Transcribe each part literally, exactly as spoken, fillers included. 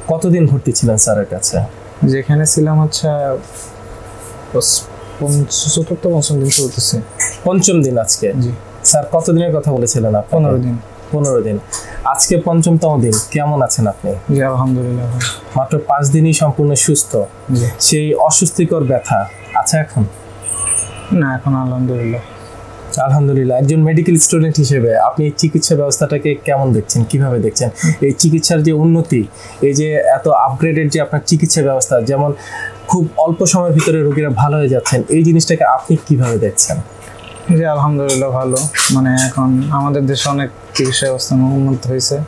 কতদিন ভর্তি ছিলেন স্যারের কাছে? যেখানে ছিলাম হচ্ছে চতুর্থ পঞ্চম দিন চলতেছে। পঞ্চম দিন আজকে? জি স্যার কতদিনের কথা বলেছিলেন আপনি? পনেরো দিন। পনেরো দিন। আজকে পঞ্চমতম দিন, কেমন আছেন আপনি? জি আলহামদুলিল্লাহ। মাত্র পাঁচ দিনই সম্পূর্ণ সুস্থ। জি। সেই অস্বস্তিকর ব্যথা আছে এখন? না এখন আলহামদুলিল্লাহ। আলহামদুলিল্লাহ। একজন মেডিকেল স্টুডেন্ট হিসেবে আপনি এই চিকিৎসা ব্যবস্থাটাকে কেমন দেখছেন, কিভাবে দেখছেন? এই চিকিৎসার যে উন্নতি, এই যে এত আপগ্রেডেড যে আপনার চিকিৎসা ব্যবস্থা, যেমন খুব অল্প সময়ের ভিতরে রোগীরা ভালো হয়ে যাচ্ছেন, এই জিনিসটাকে আপনি কিভাবে দেখছেন? জি আলহামদুলিল্লাহ ভালো। মানে এখন আমাদের দেশে অনেক চিকিৎসা ব্যবস্থা উন্নত হয়েছে।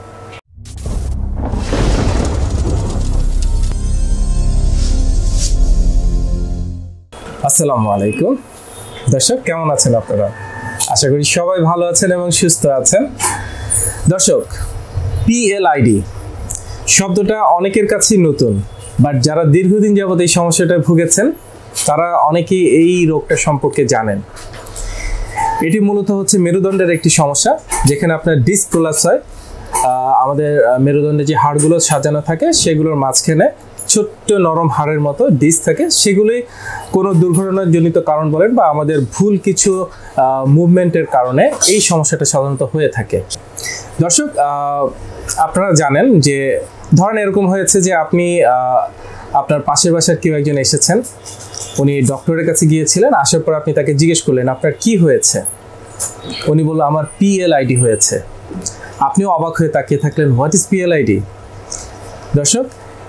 আসসালামু আলাইকুম দর্শক, কেমন আছেন আপনারা? আশা করি সবাই ভালো আছেন এবং সুস্থ আছেন। দর্শক, পিএলআইডি শব্দটা অনেকের কাছেই নতুন, বাট যারা দীর্ঘদিন যাবত এই সমস্যাটায় ভুগেছেন তারা অনেকেই এই রোগটা সম্পর্কে জানেন। এটি মূলত হচ্ছে মেরুদণ্ডের একটি সমস্যা, যেখানে আপনার ডিস্ক প্রোলাপস হয়। আমাদের মেরুদণ্ডে যে হাড়গুলো সাজানো থাকে সেগুলোর মাঝখানে ছোট্ট নরম হাড়ের মতো ডিস্ক থাকে, সেগুলি কোনো দুর্ঘটনাজনিত কারণ বলেন বা আমাদের ভুল কিছু মুভমেন্টের কারণে এই সমস্যাটা সাধারণত হয়ে থাকে। দর্শক, আপনারা জানেন যে ধরেন এরকম হয়েছে যে আপনি আপনার পাশের বাসার কেউ একজন এসেছেন, উনি ডক্টরের কাছে গিয়েছিলেন, আসার পর আপনি তাকে জিজ্ঞেস করলেন আপনার কি হয়েছে। উনি বলল আমার পিএলআইডি হয়েছে। আপনিও অবাক হয়ে তাকিয়ে থাকলেন, হোয়াট ইজ পিএলআইডি? দর্শক,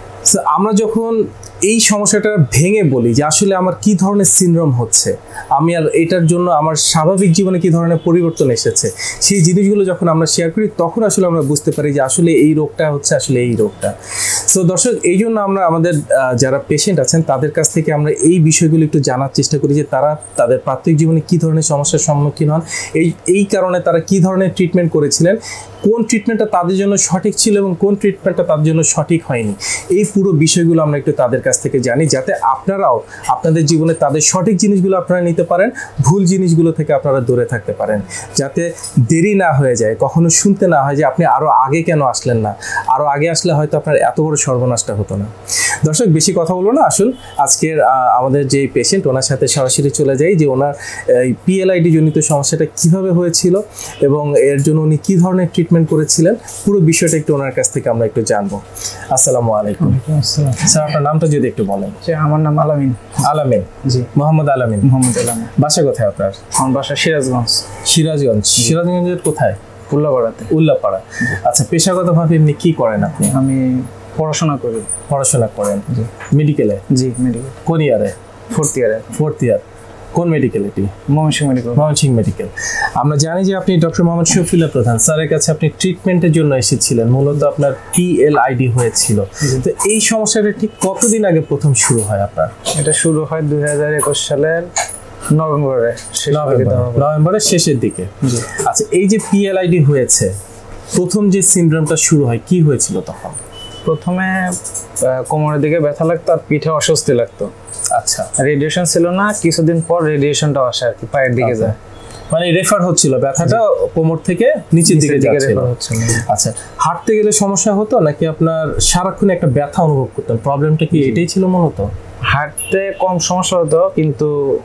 আমরা যখন এই সমস্যাটা ভেঙে বলি যে আসলে আমার কি ধরনের সিনড্রোম হচ্ছে, আমি আর এটার জন্য আমার স্বাভাবিক জীবনে কি ধরনের পরিবর্তন এসেছে, সেই জিনিসগুলো যখন আমরা শেয়ার করি তখন আসলে আমরা বুঝতে পারি যে আসলে এই রোগটা হচ্ছে আসলে এই রোগটা। সো দর্শক, এই জন্য আমরা আমাদের যারা পেশেন্ট আছেন তাদের কাছ থেকে আমরা এই বিষয়গুলো একটু জানার চেষ্টা করি যে তারা তাদের প্রাত্যহিক জীবনে কি ধরনের সমস্যার সম্মুখীন হন, এই এই কারণে তারা কি ধরনের ট্রিটমেন্ট করেছিলেন, কোন ট্রিটমেন্টটা তাদের জন্য সঠিক ছিল এবং কোন ট্রিটমেন্টটা তাদের জন্য সঠিক হয়নি। এই পুরো বিষয়গুলো আমরা একটু তাদের কাছ থেকে জানি, যাতে আপনারাও আপনাদের জীবনে তাদের সঠিক জিনিসগুলো আপনারা নিতে পারেন, ভুল জিনিসগুলো থেকে আপনারা দূরে থাকতে পারেন, যাতে দেরি না হয়ে যায়, কখনো শুনতে না হয় যে আপনি আরও আগে কেন আসলেন না, আরও আগে আসলে হয়তো আপনার এত বড় সর্বনাশটা হতো না। দর্শক, বেশি কথা বলবো না, আসুন আজকের আমাদের যে পেশেন্ট ওনার সাথে সরাসরি চলে যাই যে ওনার এই পিএলআইডি জনিত সমস্যাটা কিভাবে হয়েছিল এবং এর জন্য উনি কী ধরনের ট্রিটমেন্ট করেছিলেন, পুরো বিষয়টা একটু ওনার কাছ থেকে আমরা একটু জানবো। আসসালামু আলাইকুম। স্যার, আপনার নামটা যদি একটু বলেন। আমার নাম আলামিন। আলামিন? জি, মোহাম্মদ আলামিন। মোহাম্মদ আলামিন। বাসা কোথায় আপনার? আমার বাসা সিরাজগঞ্জ। সিরাজগঞ্জ? সিরাজগঞ্জের কোথায়? উল্লাপাড়াতে। উল্লাপাড়া। আচ্ছা, পেশাগতভাবে এমনি কি করেন আপনি? আমি পড়াশোনা করি। পড়াশোনা করেন? জি। মেডিকেলে? জি মেডিকেল। কোন ইয়ারে? ফোর্থ ইয়ারে। Fourth year. কোন মেডিকেল এটি? ময়মনসিংহ মেডিকেল। ময়মনসিংহ মেডিকেল। আমরা জানি যে আপনি ডক্টর মোহাম্মদ শফিউল্লাহ প্রধান স্যারের কাছে আপনি ট্রিটমেন্টের জন্য এসেছিলেন, মূলত আপনার পিএলআইডি হয়েছিল। তো এই সমস্যাটা ঠিক কতদিন আগে প্রথম শুরু হয় আপনার? এটা শুরু হয় দুই হাজার একুশ সালের নভেম্বরে। নভেম্বরের শেষের দিকে। আচ্ছা, এই যে পিএলআইডি হয়েছে, প্রথম যে সিনড্রোমটা শুরু হয় কি হয়েছিল তখন? প্রথমে কোমরের দিকে ব্যথা লাগতো আর পিঠে অস্বস্তি লাগতো। আচ্ছা, রেডিয়েশন ছিল না, কিছুদিন পর রেডিয়েশনটাও আসে আর কি, পায়ের দিকে যায়, মানে রেফার হচ্ছিল, ব্যথাটা কোমর থেকে নিচের দিকে যাচ্ছিল। আচ্ছা, হাঁটতে গেলে সমস্যা হতো নাকি আপনার সারাক্ষণ একটা ব্যথা অনুভব করতেন? প্রবলেমটা কি এটাই ছিল মূলত? হাঁটতে কম সমস্যা হতো, কিন্তু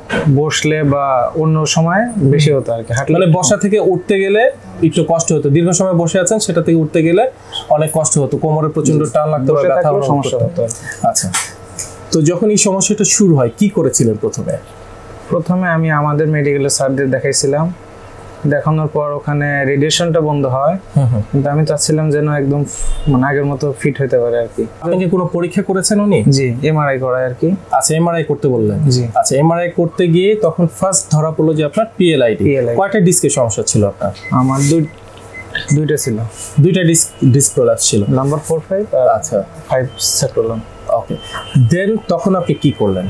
বসলে বা অন্য সময় বেশি হতো আর কি। মানে বসা থেকে উঠতে গেলে একটু কষ্ট হতো, দীর্ঘ সময় বসে আছেন সেটা থেকে উঠতে গেলে অনেক কষ্ট হতো, কোমরে প্রচন্ড টান লাগতো, ব্যথা সমস্যা হতো। আচ্ছা, তো যখন এই সমস্যাটা শুরু হয় কি করেছিলেন প্রথমে? প্রথমে আমি আমাদের মেডিকেলের স্যারদের দেখাইছিলাম, দেখানোর পর ওখানে রেডিয়েশনটা বন্ধ হয়, কিন্তু আমি চাচ্ছিলাম যেন একদম মানে আগের মতো ফিট হতে পারে আর কি। আপনি কি কোনো পরীক্ষা করেছেন উনি? জি, এমআরআই করায় আর কি। আচ্ছা, এমআরআই করতে বললেন? জি। আচ্ছা, এমআরআই করতে গিয়ে তখন ফার্স্ট ধরা পড়লো যে আপনার পিএলআইডি। কয়টা ডিস্কের সমস্যা ছিল আপনার? আমার দুই দুইটা ছিল। দুইটা ডিস্ক ডিস্ক প্রোলাপস ছিল, নাম্বার ফোর ফাইভ। আচ্ছা, ফাইভ সেট করলাম। ওকে, দেন তখন আপনি কি করলেন?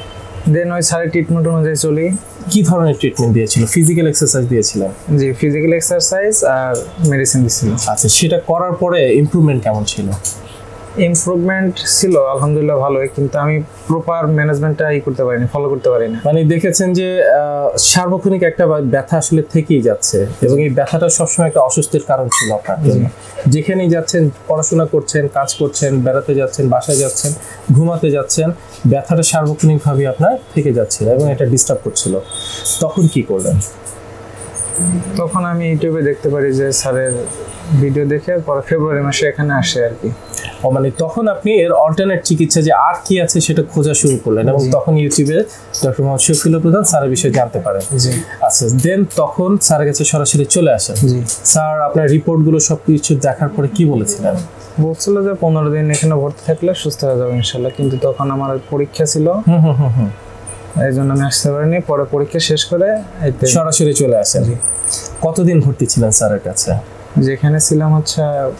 দেন ওই স্যারের ট্রিটমেন্ট অনুযায়ী চলি। কি ধরনের ট্রিটমেন্ট দিয়েছিল? ফিজিক্যাল এক্সারসাইজ দিয়েছিলেন? জি, ফিজিক্যাল এক্সারসাইজ আর মেডিসিন দিয়েছিল। আচ্ছা, সেটা করার পরে ইমপ্রুভমেন্ট কেমন ছিল? ইমপ্রুভমেন্ট ছিল আলহামদুলিল্লাহ ভালোই, কিন্তু আমি প্রপার ম্যানেজমেন্টটা ই করতে পারিনি, ফলো করতে পারিনি। মানে দেখেছেন যে সার্বক্ষণিক একটা ব্যথা আসলে থেকেই যাচ্ছে এবং এই ব্যথাটা সবসময় একটা অস্বস্তির কারণ ছিল আপনার জন্য। যেখানেই যাচ্ছেন, পড়াশোনা করছেন, কাজ করছেন, বেড়াতে যাচ্ছেন, বাসায় যাচ্ছেন, ঘুমাতে যাচ্ছেন, ব্যথাটা সার্বক্ষণিকভাবে আপনার থেকে যাচ্ছিল এবং এটা ডিস্টার্ব করছিল। তখন কি করলেন? তখন আমি ইউটিউবে দেখতে পারি যে স্যারের ভিডিও দেখে পরে ফেব্রুয়ারি মাসে এখানে আসে আর কি। ও মানে তখন আপনি এর অল্টারনেট চিকিৎসা যে আর কি আছে সেটা খোঁজা শুরু করলেন এবং তখন ইউটিউবে ডক্টর মোহাম্মদ শফিউল প্রধান স্যারের বিষয়ে জানতে পারেন। আচ্ছা, দেন তখন স্যারের কাছে সরাসরি চলে আসেন। স্যার আপনার রিপোর্টগুলো সব কিছু দেখার পরে কি বলেছিলেন? বলছিল যে পনেরো দিন এখানে ভর্তি থাকলে সুস্থ হয়ে যাবে ইনশাল্লাহ, কিন্তু তখন আমার পরীক্ষা ছিল, হুম হুম হুম হুম এই জন্য আমি আসতে পারিনি। পরে পরীক্ষা শেষ করে সরাসরি চলে আসেন। কতদিন ভর্তি ছিলেন স্যারের কাছে? যেখানে ছিলাম হচ্ছে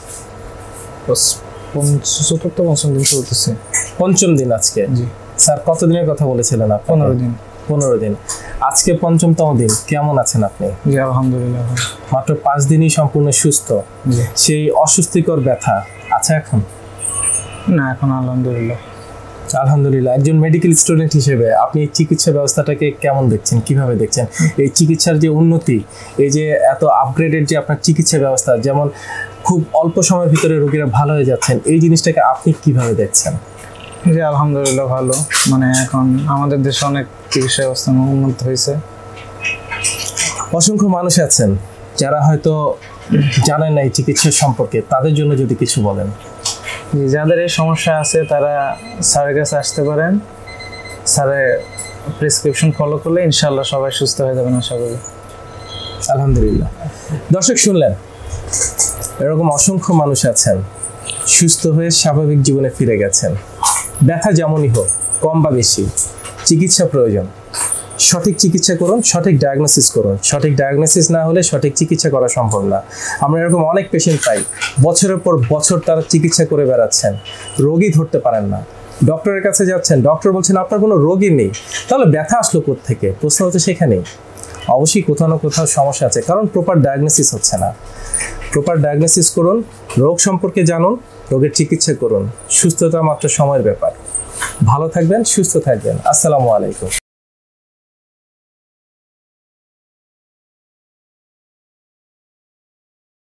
চতুর্থ পঞ্চম দিন চলতেছে। পঞ্চম দিন আজকে। জি স্যার কতদিনের কথা বলেছিলেন? পনেরো দিন। পনেরো দিন। আজকে পঞ্চমতম দিন। কেমন আছেন আপনি? জি আলহামদুলিল্লাহ। মাত্র পাঁচ দিনই সম্পূর্ণ সুস্থ। সেই অস্বস্তিকর ব্যথা আছে এখন? না, এখন আলহামদুলিল্লাহ। আলহামদুলিল্লাহ। একজন মেডিকেল স্টুডেন্ট হিসেবে আপনি এই চিকিৎসা ব্যবস্থাটাকে কেমন দেখছেন, কিভাবে দেখছেন? এই চিকিৎসার যে উন্নতি, এই যে এত আপগ্রেডেড যে আপনার চিকিৎসা ব্যবস্থা, যেমন খুব অল্প সময়ের ভিতরে রোগীরা ভালো হয়ে যাচ্ছেন, এই জিনিসটাকে আপনি কিভাবে দেখছেন? জি আলহামদুলিল্লাহ ভালো। মানে এখন আমাদের দেশে অনেক চিকিৎসা ব্যবস্থা উন্নত হয়েছে। অসংখ্য মানুষ আছেন যারা হয়তো জানেন না এই চিকিৎসা সম্পর্কে, তাদের জন্য যদি কিছু বলেন। যাদের এই সমস্যা আছে তারা স্যারের কাছে আসতে পারেন। স্যারের প্রেসক্রিপশন ফলো করলে ইনশাআল্লাহ সবাই সুস্থ হয়ে যাবেন আশা করি। আলহামদুলিল্লাহ। দর্শক শুনলেন, এরকম অসংখ্য মানুষ আছেন সুস্থ হয়ে স্বাভাবিক জীবনে ফিরে গেছেন। ব্যথা যেমনই হোক, কম বা বেশি, চিকিৎসা প্রয়োজন। সঠিক চিকিৎসা করুন, সঠিক ডায়াগনোসিস করুন। সঠিক ডায়াগনোসিস না হলে সঠিক চিকিৎসা করা সম্ভব না। আমরা এরকম অনেক পেশেন্ট পাই, বছরের পর বছর তারা চিকিৎসা করে বেড়াচ্ছেন, রোগী ধরতে পারেন না। ডক্টরের কাছে যাচ্ছেন, ডক্টর বলছেন আপনার কোনো রোগী নেই। তাহলে ব্যথা আসলো কোত্থেকে? প্রশ্ন হচ্ছে সেখানেই। অবশ্যই কোথাও না কোথাও সমস্যা আছে, কারণ প্রপার ডায়াগনোসিস হচ্ছে না। প্রপার ডায়াগনোসিস করুন, রোগ সম্পর্কে জানুন, রোগের চিকিৎসা করুন। সুস্থতা মাত্র সময়ের ব্যাপার। ভালো থাকবেন, সুস্থ থাকবেন। আসসালামু আলাইকুম।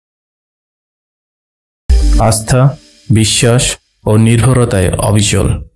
আস্থা, বিশ্বাস ও নির্ভরতায় অবিচল।